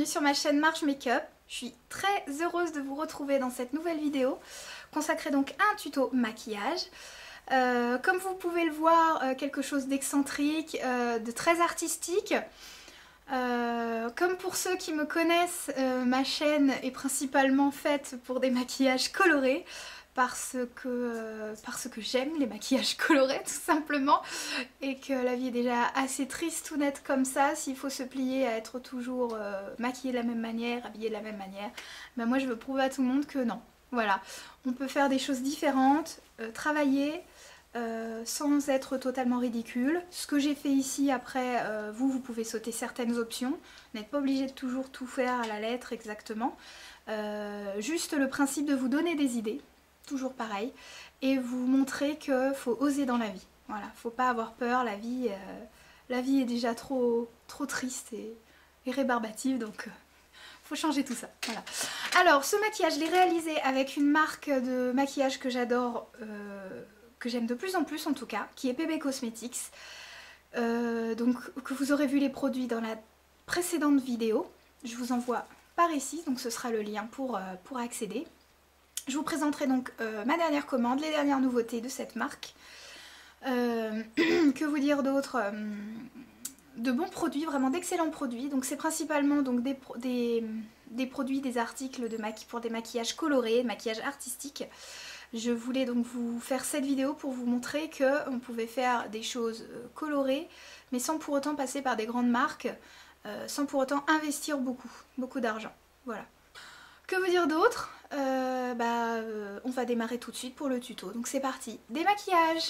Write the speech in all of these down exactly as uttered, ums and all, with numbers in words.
bienvenue sur ma chaîne Marge Make-up. Je suis très heureuse de vous retrouver dans cette nouvelle vidéo consacrée donc à un tuto maquillage. Euh, comme vous pouvez le voir, euh, quelque chose d'excentrique, euh, de très artistique. Euh, comme pour ceux qui me connaissent, euh, ma chaîne est principalement faite pour des maquillages colorés. Parce que, euh, parce que j'aime les maquillages colorés tout simplement, et que la vie est déjà assez triste ou nette comme ça. S'il faut se plier à être toujours euh, maquillée de la même manière, habillée de la même manière, ben moi je veux prouver à tout le monde que non. Voilà, on peut faire des choses différentes, euh, travailler euh, sans être totalement ridicule. Ce que j'ai fait ici, après euh, vous, vous pouvez sauter certaines options, vous n'êtes pas obligé de toujours tout faire à la lettre exactement. Euh, juste le principe de vous donner des idées. Toujours pareil, et vous montrer qu'il faut oser dans la vie. Voilà, faut pas avoir peur, la vie, euh, la vie est déjà trop, trop triste et, et rébarbative, donc euh, faut changer tout ça. Voilà. Alors, ce maquillage, je l'ai réalisé avec une marque de maquillage que j'adore, euh, que j'aime de plus en plus en tout cas, qui est P B Cosmetics. Euh, donc, que vous aurez vu les produits dans la précédente vidéo. Je vous envoie par ici, donc ce sera le lien pour, euh, pour accéder. Je vous présenterai donc euh, ma dernière commande, les dernières nouveautés de cette marque. Euh, que vous dire d'autre euh, de bons produits, vraiment d'excellents produits. Donc c'est principalement donc, des, des, des produits, des articles de maqui pour des maquillages colorés, maquillage artistique. Je voulais donc vous faire cette vidéo pour vous montrer qu'on pouvait faire des choses colorées, mais sans pour autant passer par des grandes marques, euh, sans pour autant investir beaucoup, beaucoup d'argent. Voilà. Que vous dire d'autre? euh, bah, euh, On va démarrer tout de suite pour le tuto. Donc c'est parti, démaquillage.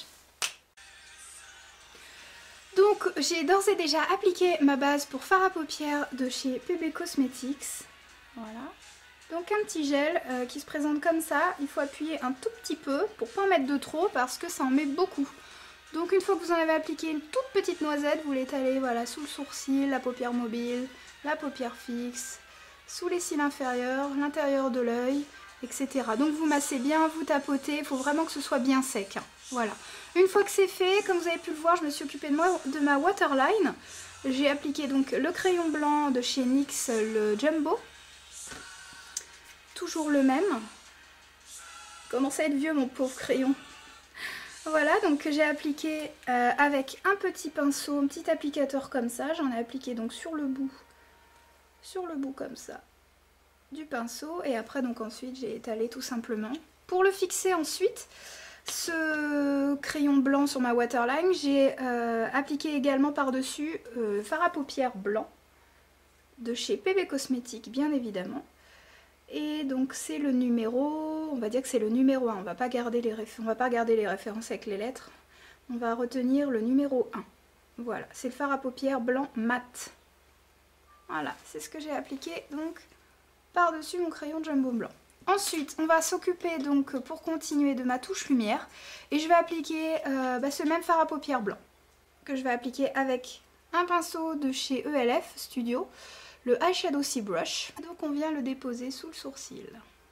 Donc j'ai d'ores et déjà appliqué ma base pour fard à paupières de chez P B Cosmetics. Voilà. Donc un petit gel euh, qui se présente comme ça. Il faut appuyer un tout petit peu pour pas en mettre de trop parce que ça en met beaucoup. Donc une fois que vous en avez appliqué une toute petite noisette, vous l'étalez voilà, sous le sourcil, la paupière mobile, la paupière fixe, sous les cils inférieurs, l'intérieur de l'œil, et cetera. Donc vous massez bien, vous tapotez, il faut vraiment que ce soit bien sec. Hein. Voilà. Une fois que c'est fait, comme vous avez pu le voir, je me suis occupée de, moi, de ma waterline. J'ai appliqué donc le crayon blanc de chez N Y X, le Jumbo. Toujours le même. Commence à être vieux mon pauvre crayon. Voilà, donc j'ai appliqué euh, avec un petit pinceau, un petit applicateur comme ça. J'en ai appliqué donc sur le bout. sur le bout comme ça du pinceau, et après donc ensuite j'ai étalé tout simplement. Pour le fixer ensuite, ce crayon blanc sur ma waterline, j'ai euh, appliqué également par-dessus euh, fard à paupières blanc de chez P B Cosmetics bien évidemment. Et donc c'est le numéro, on va dire que c'est le numéro un, on va pas garder les réf... on va pas garder les références avec les lettres, on va retenir le numéro un. Voilà, c'est le fard à paupières blanc mat. Voilà, c'est ce que j'ai appliqué donc par-dessus mon crayon Jumbo blanc. Ensuite, on va s'occuper donc pour continuer de ma touche lumière, et je vais appliquer euh, bah, ce même fard à paupières blanc que je vais appliquer avec un pinceau de chez E L F Studio, le Eyeshadow Sea Brush. Donc on vient le déposer sous le sourcil.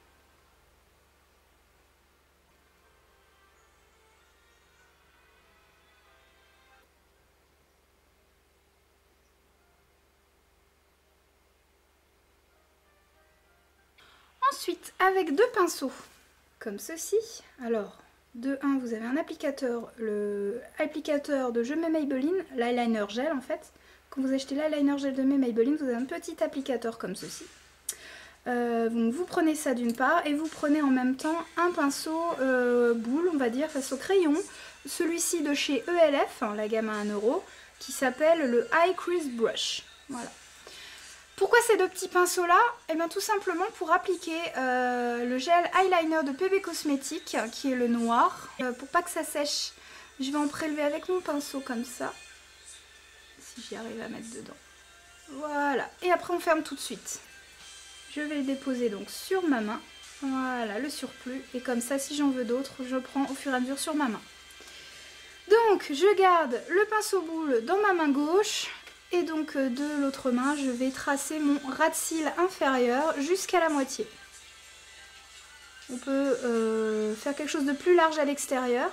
Ensuite, avec deux pinceaux, comme ceci, alors, de un, vous avez un applicateur, le applicateur de Je mets Maybelline, l'eyeliner gel en fait. Quand vous achetez l'eyeliner gel de Maybelline, vous avez un petit applicateur comme ceci. Euh, donc vous prenez ça d'une part, et vous prenez en même temps un pinceau euh, boule, on va dire, face au crayon. Celui-ci de chez E L F, hein, la gamme à un euro, qui s'appelle le Eye Crease Brush. Voilà. Pourquoi ces deux petits pinceaux là? Eh bien tout simplement pour appliquer euh, le gel eyeliner de P B Cosmetics, qui est le noir. Euh, pour pas que ça sèche, je vais en prélever avec mon pinceau comme ça. Si j'y arrive à mettre dedans. Voilà, et après on ferme tout de suite. Je vais le déposer donc sur ma main. Voilà, le surplus. Et comme ça, si j'en veux d'autres, je prends au fur et à mesure sur ma main. Donc je garde le pinceau boule dans ma main gauche. Et donc de l'autre main, je vais tracer mon ras de cils inférieur jusqu'à la moitié. On peut euh, faire quelque chose de plus large à l'extérieur.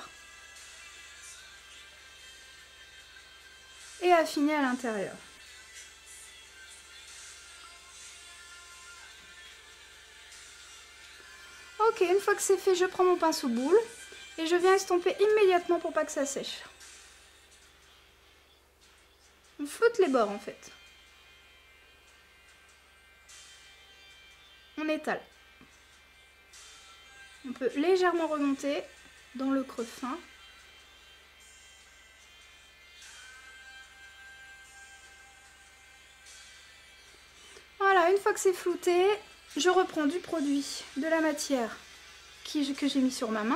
Et affiner à l'intérieur. Ok, une fois que c'est fait, je prends mon pinceau boule et je viens estomper immédiatement pour pas que ça sèche. On floute les bords en fait. On étale. On peut légèrement remonter dans le creux fin. Voilà, une fois que c'est flouté, je reprends du produit, de la matière qui, que j'ai mis sur ma main.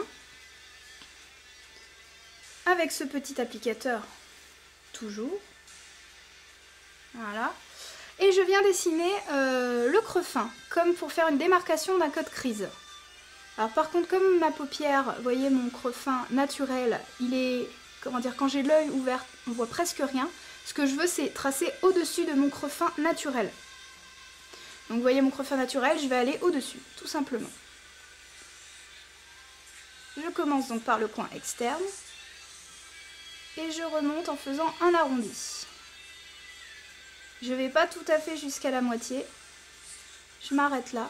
Avec ce petit applicateur, toujours. Voilà. Et je viens dessiner euh, le creux fin, comme pour faire une démarcation d'un code crise. Alors par contre, comme ma paupière, vous voyez mon creux fin naturel, il est, comment dire, quand j'ai l'œil ouvert, on voit presque rien. Ce que je veux, c'est tracer au-dessus de mon creux fin naturel. Donc vous voyez mon creux fin naturel, je vais aller au-dessus, tout simplement. Je commence donc par le coin externe. Et je remonte en faisant un arrondi. Je ne vais pas tout à fait jusqu'à la moitié. Je m'arrête là.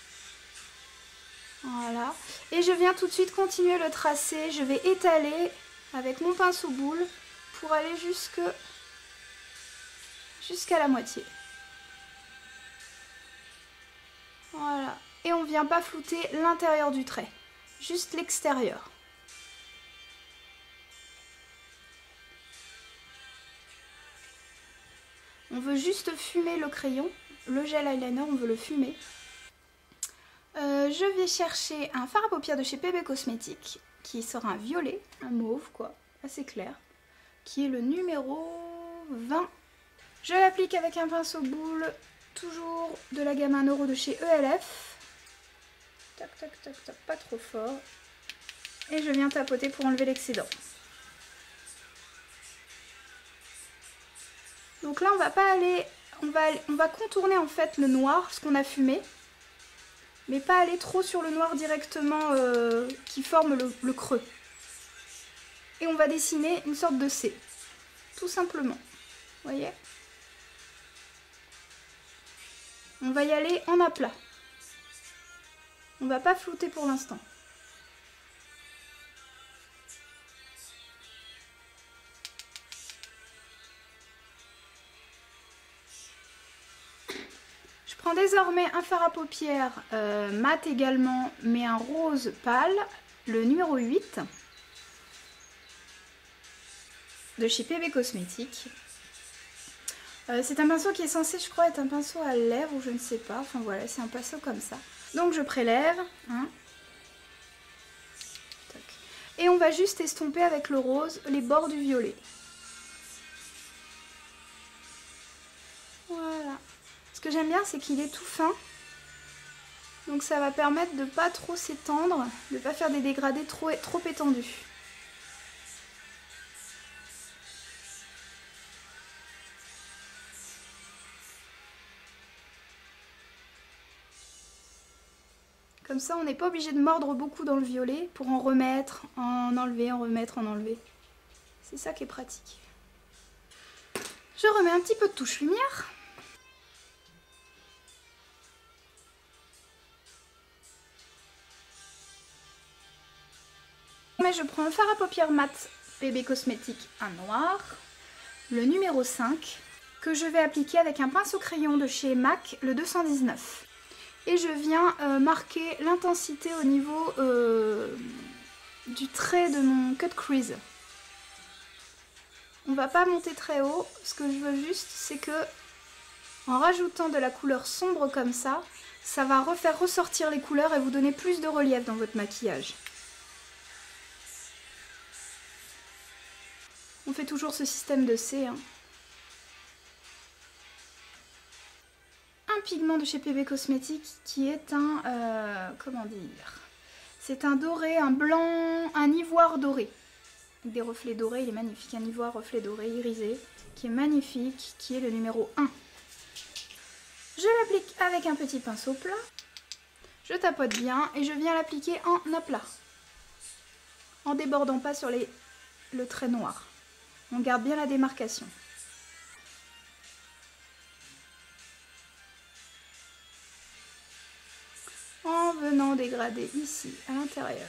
Voilà. Et je viens tout de suite continuer le tracé. Je vais étaler avec mon pinceau boule pour aller jusque jusqu'à la moitié. Voilà. Et on ne vient pas flouter l'intérieur du trait. Juste l'extérieur. On veut juste fumer le crayon, le gel eyeliner, on veut le fumer. Euh, je vais chercher un fard à paupières de chez P B Cosmetics, qui sera un violet, un mauve quoi, assez clair, qui est le numéro vingt. Je l'applique avec un pinceau boule, toujours de la gamme un euro de chez E L F. Tac, tac, tac, tac, pas trop fort. Et je viens tapoter pour enlever l'excédent. Donc là on va pas aller, on va, on va contourner en fait le noir, ce qu'on a fumé, mais pas aller trop sur le noir directement euh, qui forme le, le creux. Et on va dessiner une sorte de C, tout simplement, vous voyez. On va y aller en aplat, on va pas flouter pour l'instant. Je prends désormais un fard à paupières euh, mat également, mais un rose pâle, le numéro huit, de chez P B Cosmetics. Euh, c'est un pinceau qui est censé, je crois, être un pinceau à lèvres, ou je ne sais pas, enfin voilà, c'est un pinceau comme ça. Donc je prélève, hein. Et on va juste estomper avec le rose les bords du violet. Voilà. Ce que j'aime bien, c'est qu'il est tout fin. Donc ça va permettre de ne pas trop s'étendre, de ne pas faire des dégradés trop, trop étendus. Comme ça, on n'est pas obligé de mordre beaucoup dans le violet pour en remettre, en enlever, en remettre, en enlever. C'est ça qui est pratique. Je remets un petit peu de touche lumière. Mais je prends un fard à paupières mat P B Cosmetics, un noir, le numéro cinq, que je vais appliquer avec un pinceau crayon de chez MAC, le deux cent dix-neuf. Et je viens euh, marquer l'intensité au niveau euh, du trait de mon cut crease. On va pas monter très haut, ce que je veux juste c'est que en rajoutant de la couleur sombre comme ça, ça va refaire ressortir les couleurs et vous donner plus de relief dans votre maquillage. On fait toujours ce système de C. Hein. Un pigment de chez P B Cosmetics qui est un, euh, comment dire, c'est un doré, un blanc, un ivoire doré. Des reflets dorés, il est magnifique, un ivoire reflet doré irisé, qui est magnifique, qui est le numéro un. Je l'applique avec un petit pinceau plat, je tapote bien et je viens l'appliquer en aplat, en débordant pas sur les, le trait noir. On garde bien la démarcation. En venant dégrader ici, à l'intérieur.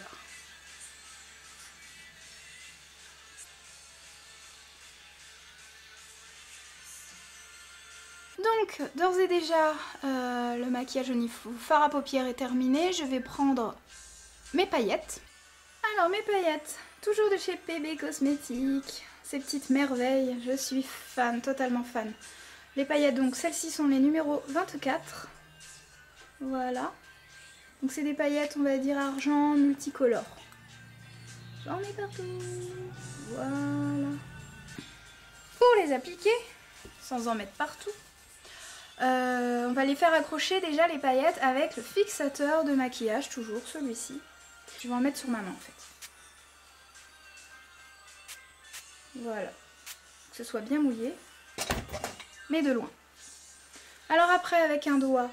Donc, d'ores et déjà, euh, le maquillage au niveau fard à paupières est terminé. Je vais prendre mes paillettes. Alors, mes paillettes, toujours de chez P B Cosmétiques. Ces petites merveilles, je suis fan, totalement fan. Les paillettes, donc, celles-ci sont les numéros vingt-quatre. Voilà. Donc, c'est des paillettes, on va dire, argent multicolore. J'en ai partout. Voilà. Pour les appliquer, sans en mettre partout, Euh, on va les faire accrocher déjà les paillettes avec le fixateur de maquillage, toujours celui-ci. Je vais en mettre sur ma main en fait. Voilà. Que ce soit bien mouillé, mais de loin. Alors après avec un doigt,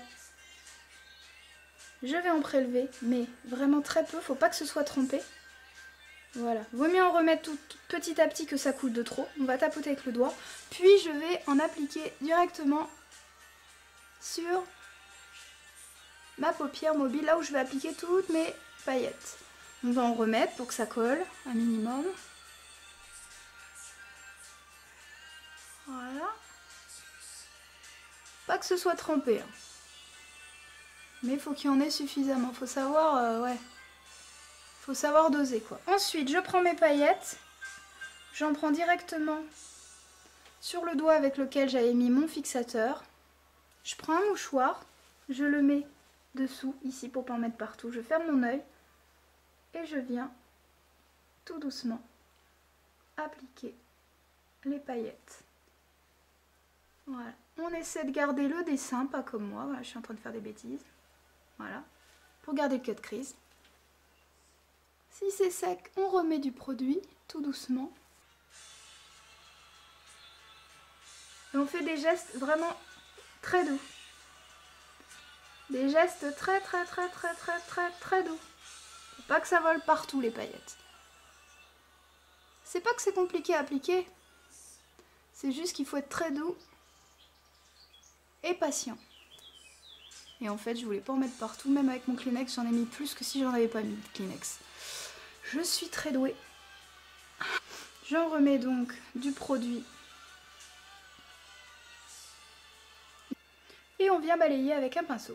je vais en prélever, mais vraiment très peu, faut pas que ce soit trempé. Voilà. Vaut mieux en remettre tout petit à petit que ça coule de trop. On va tapoter avec le doigt, puis je vais en appliquer directement sur ma paupière mobile, là où je vais appliquer toutes mes paillettes. On va en remettre pour que ça colle un minimum. Voilà. Pas que ce soit trempé, hein. Mais il faut qu'il y en ait suffisamment. Faut savoir, euh, ouais, faut savoir doser quoi. Ensuite, je prends mes paillettes, j'en prends directement sur le doigt avec lequel j'avais mis mon fixateur. Je prends un mouchoir, je le mets dessous, ici, pour pas en mettre partout. Je ferme mon œil et je viens tout doucement appliquer les paillettes. Voilà. On essaie de garder le dessin, pas comme moi. Voilà, je suis en train de faire des bêtises. Voilà. Pour garder le cut crease. Si c'est sec, on remet du produit, tout doucement. Et on fait des gestes vraiment très doux. Des gestes très très très très très très très doux. Faut pas que ça vole partout les paillettes. C'est pas que c'est compliqué à appliquer. C'est juste qu'il faut être très doux et patient. Et en fait je voulais pas en mettre partout. Même avec mon Kleenex j'en ai mis plus que si j'en avais pas mis de Kleenex. Je suis très douée. J'en remets donc du produit. Et on vient balayer avec un pinceau.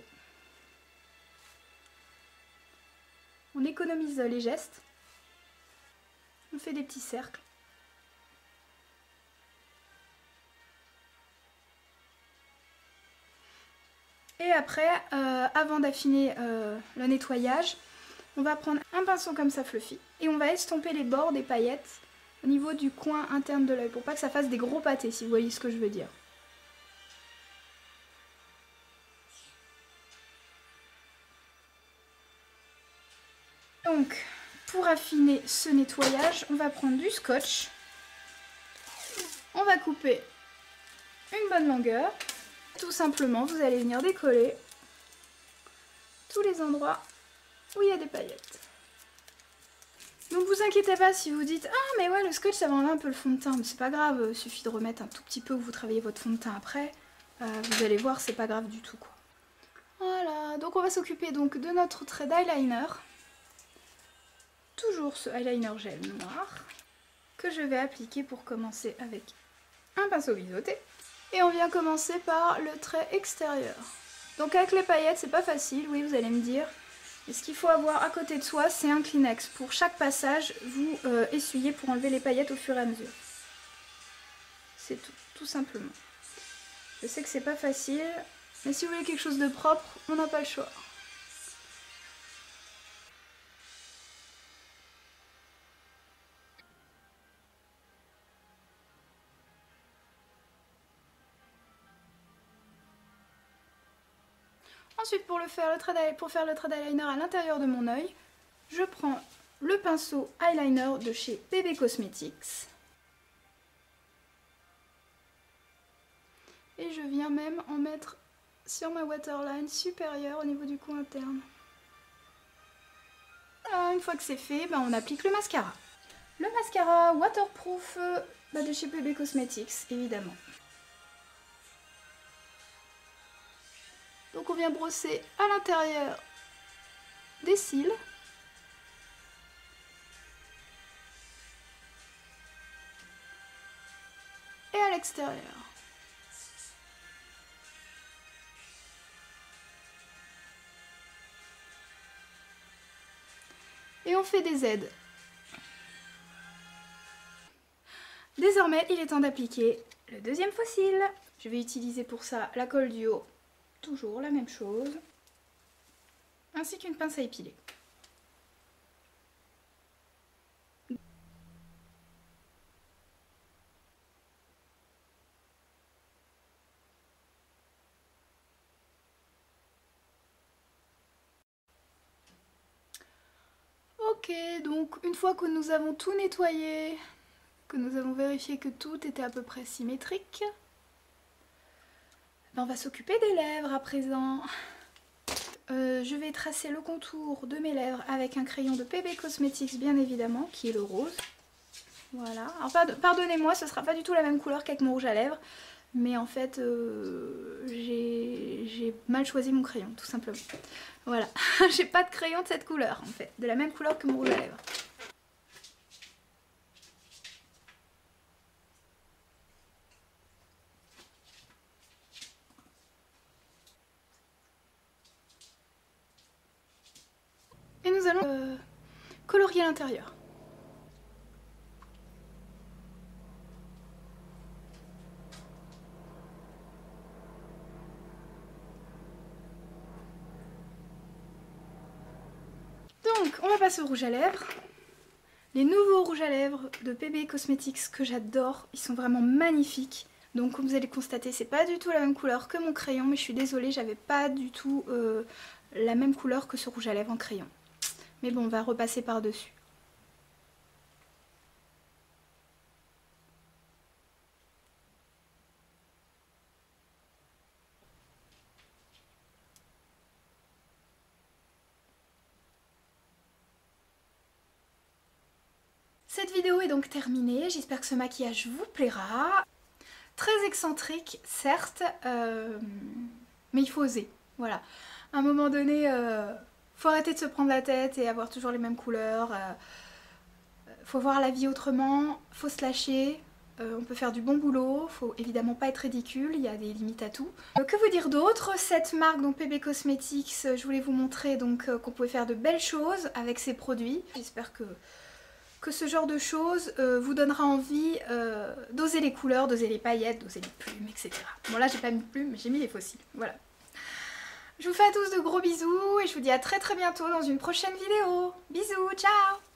On économise les gestes. On fait des petits cercles. Et après, euh, avant d'affiner euh, le nettoyage, on va prendre un pinceau comme ça fluffy et on va estomper les bords des paillettes au niveau du coin interne de l'œil pour pas que ça fasse des gros pâtés, si vous voyez ce que je veux dire. Donc, pour affiner ce nettoyage, on va prendre du scotch. On va couper une bonne longueur. Tout simplement, vous allez venir décoller tous les endroits où il y a des paillettes. Donc vous inquiétez pas si vous dites « Ah mais ouais, le scotch ça va enlever un peu le fond de teint ». Mais c'est pas grave, il suffit de remettre un tout petit peu où vous travaillez votre fond de teint après. Euh, vous allez voir, c'est pas grave du tout quoi. Voilà, donc on va s'occuper donc de notre trait d'eyeliner. Toujours ce eyeliner gel noir que je vais appliquer pour commencer avec un pinceau biseauté. Et on vient commencer par le trait extérieur. Donc avec les paillettes c'est pas facile, oui vous allez me dire. Et ce qu'il faut avoir à côté de soi c'est un Kleenex. Pour chaque passage vous euh, essuyez pour enlever les paillettes au fur et à mesure. C'est tout, tout simplement. Je sais que c'est pas facile, mais si vous voulez quelque chose de propre, on n'a pas le choix. Ensuite, pour, le faire, le trait pour faire le trait d'eyeliner à l'intérieur de mon œil, je prends le pinceau eyeliner de chez P B Cosmetics. Et je viens même en mettre sur ma waterline supérieure au niveau du coin interne. Voilà, une fois que c'est fait, ben on applique le mascara. Le mascara waterproof bah de chez P B Cosmetics, évidemment. Donc on vient brosser à l'intérieur des cils. Et à l'extérieur. Et on fait des aides. Désormais, il est temps d'appliquer le deuxième fossile. Je vais utiliser pour ça la colle du haut, toujours la même chose, ainsi qu'une pince à épiler. Ok, donc une fois que nous avons tout nettoyé, que nous avons vérifié que tout était à peu près symétrique, ben on va s'occuper des lèvres à présent. Euh, je vais tracer le contour de mes lèvres avec un crayon de P B Cosmetics bien évidemment, qui est le rose. Voilà, alors pardonnez-moi, ce sera pas du tout la même couleur qu'avec mon rouge à lèvres, mais en fait euh, j'ai mal choisi mon crayon tout simplement. Voilà, j'ai pas de crayon de cette couleur en fait, de la même couleur que mon rouge à lèvres. Et nous allons euh, colorier l'intérieur. Donc, on va passer au rouge à lèvres. Les nouveaux rouges à lèvres de P B Cosmetics que j'adore, ils sont vraiment magnifiques. Donc comme vous allez constater, c'est pas du tout la même couleur que mon crayon, mais je suis désolée, j'avais pas du tout euh, la même couleur que ce rouge à lèvres en crayon. Mais bon, on va repasser par-dessus. Cette vidéo est donc terminée, j'espère que ce maquillage vous plaira. Très excentrique, certes, euh, mais il faut oser, voilà. À un moment donné, euh, faut arrêter de se prendre la tête et avoir toujours les mêmes couleurs. Euh, faut voir la vie autrement, faut se lâcher. Euh, on peut faire du bon boulot, faut évidemment pas être ridicule, il y a des limites à tout. Euh, que vous dire d'autre? Cette marque, donc P B Cosmetics, je voulais vous montrer donc euh, qu'on pouvait faire de belles choses avec ces produits. J'espère que, que ce genre de choses euh, vous donnera envie euh, d'oser les couleurs, d'oser les paillettes, d'oser les plumes, et cetera. Bon là j'ai pas mis de plumes, mais j'ai mis les fossiles, voilà. Je vous fais à tous de gros bisous et je vous dis à très très bientôt dans une prochaine vidéo. Bisous, ciao!